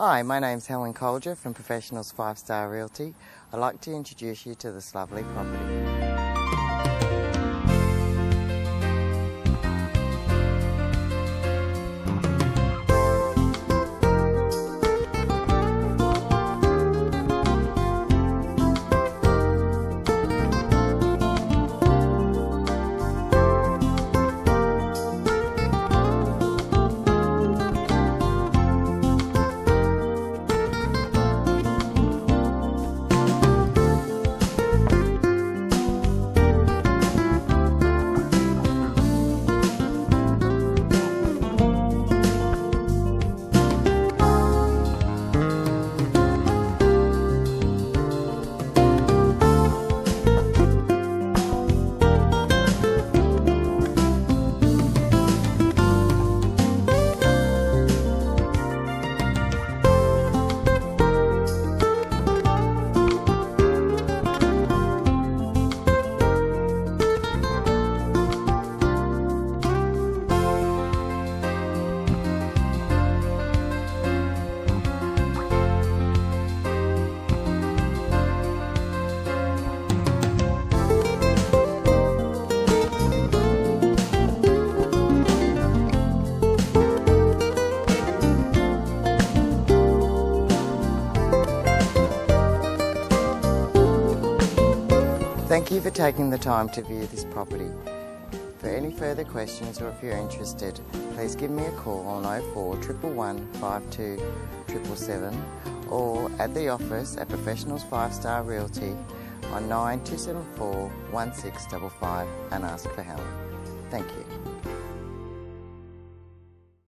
Hi, my name's Helen from Professionals 5-Star Realty. I'd like to introduce you to this lovely property. Thank you for taking the time to view this property. For any further questions or if you're interested, please give me a call on 04 111 52 777 or at the office at Professionals 5-Star Realty on 9274 1655 and ask for Helen. Thank you.